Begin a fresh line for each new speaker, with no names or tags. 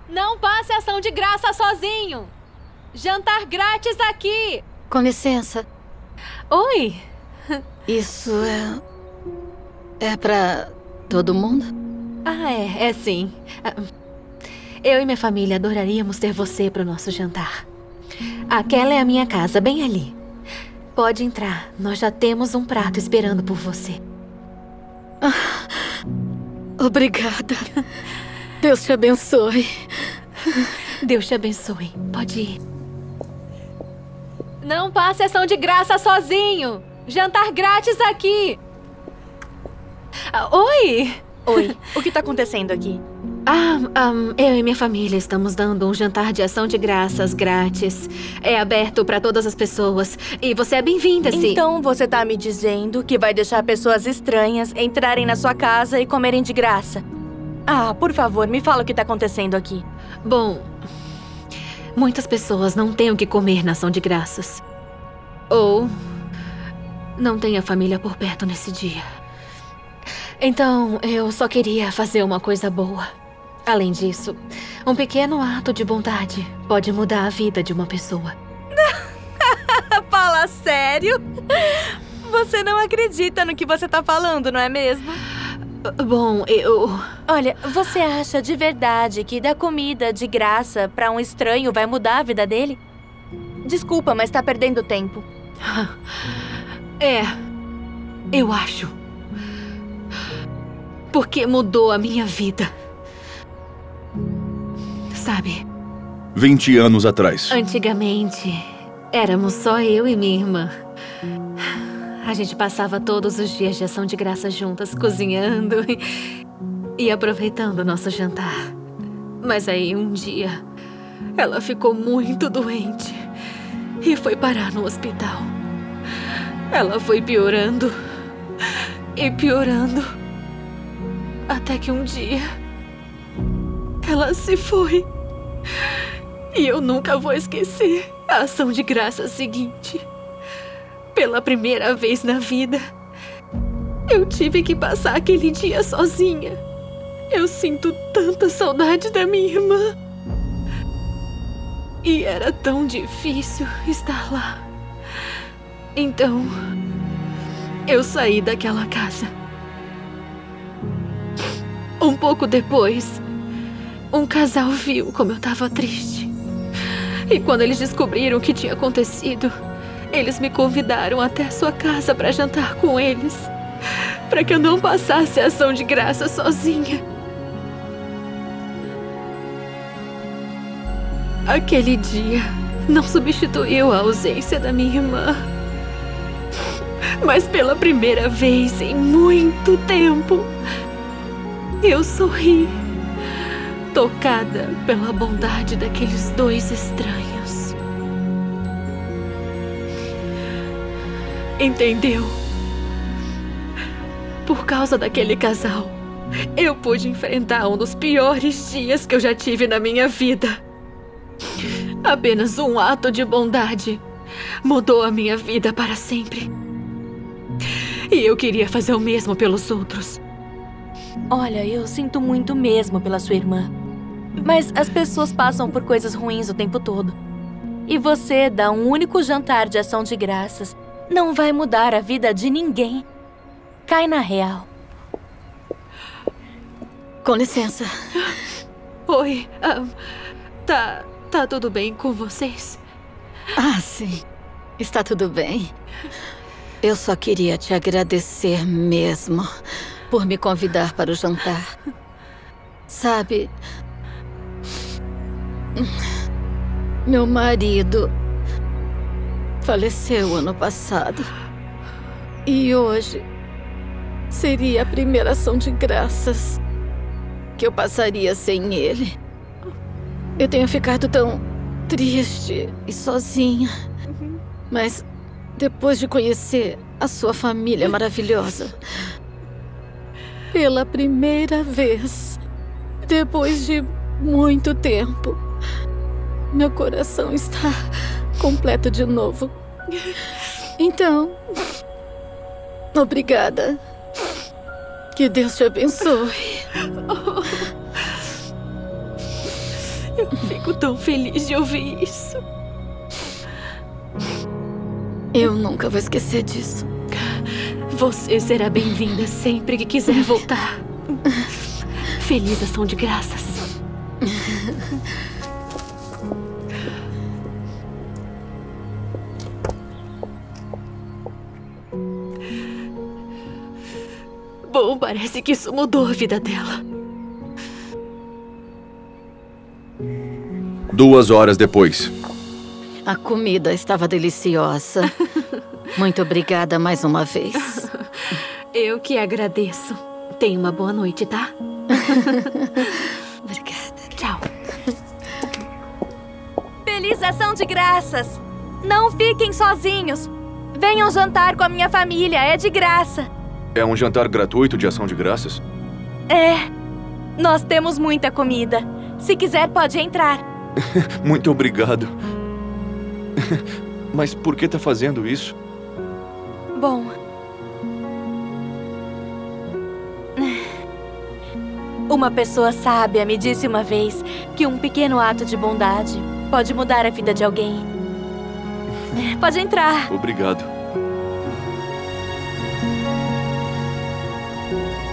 Não passe ação de graça sozinho! Jantar grátis aqui!
Com licença.
Oi!
Isso é pra todo mundo?
Ah, é sim. Eu e minha família adoraríamos ter você para o nosso jantar. Aquela é a minha casa, bem ali. Pode entrar, nós já temos um prato esperando por você.
Obrigada. Deus te abençoe.
Deus te abençoe. Pode ir. Não passe ação de graça sozinho. Jantar grátis aqui. Oi!
Oi, o que tá acontecendo aqui?
Eu e minha família estamos dando um jantar de ação de graças grátis. É aberto para todas as pessoas. E você é bem-vinda, sim.
Então você tá me dizendo que vai deixar pessoas estranhas entrarem na sua casa e comerem de graça? Ah, por favor, me fala o que tá acontecendo aqui.
Bom, muitas pessoas não têm o que comer na ação de graças. Ou não têm a família por perto nesse dia. Então, eu só queria fazer uma coisa boa. Além disso, um pequeno ato de bondade pode mudar a vida de uma pessoa.
Fala sério? Você não acredita no que você tá falando, não é mesmo?
Bom,
Olha, você acha de verdade que dar comida de graça pra um estranho vai mudar a vida dele? Desculpa, mas tá perdendo tempo.
Eu acho. Porque mudou a minha vida. Sabe?
20 anos atrás.
Antigamente, éramos só eu e minha irmã. A gente passava todos os dias de ação de graça juntas, cozinhando e aproveitando o nosso jantar. Mas aí, um dia, ela ficou muito doente e foi parar no hospital. Ela foi piorando e piorando. Até que um dia, ela se foi. E eu nunca vou esquecer a ação de graça seguinte. Pela primeira vez na vida, eu tive que passar aquele dia sozinha. Eu sinto tanta saudade da minha irmã. E era tão difícil estar lá. Então, eu saí daquela casa. Um pouco depois, um casal viu como eu estava triste. E quando eles descobriram o que tinha acontecido, eles me convidaram até a sua casa para jantar com eles, para que eu não passasse a ação de graça sozinha. Aquele dia não substituiu a ausência da minha irmã. Mas pela primeira vez em muito tempo, eu sorri, tocada pela bondade daqueles dois estranhos. Entendeu? Por causa daquele casal, eu pude enfrentar um dos piores dias que eu já tive na minha vida. Apenas um ato de bondade mudou a minha vida para sempre. E eu queria fazer o mesmo pelos outros.
Olha, eu sinto muito mesmo pela sua irmã. Mas as pessoas passam por coisas ruins o tempo todo. E você dar um único jantar de ação de graças não vai mudar a vida de ninguém. Cai na real.
Com licença.
Oi, tá tudo bem com vocês?
Ah, sim. Está tudo bem. Eu só queria te agradecer mesmo por me convidar para o jantar. Sabe, meu marido faleceu ano passado. E hoje seria a primeira ação de graças que eu passaria sem ele. Eu tenho ficado tão triste e sozinha. Mas depois de conhecer a sua família maravilhosa, pela primeira vez, depois de muito tempo, meu coração está completo de novo. Então, obrigada. Que Deus te abençoe.
Eu fico tão feliz de ouvir isso.
Eu nunca vou esquecer disso.
Você será bem-vinda sempre que quiser voltar. Feliz ação de graças. Bom, parece que isso mudou a vida dela.
2 horas depois.
A comida estava deliciosa. Muito obrigada mais uma vez.
Eu que agradeço. Tenha uma boa noite, tá?
Obrigada.
Tchau.
Feliz ação de graças! Não fiquem sozinhos! Venham jantar com a minha família, é de graça!
É um jantar gratuito de ação de graças?
É, nós temos muita comida. Se quiser, pode entrar.
Muito obrigado. Mas por que tá fazendo isso?
Bom... Uma pessoa sábia me disse uma vez que um pequeno ato de bondade pode mudar a vida de alguém. Pode entrar.
Obrigado.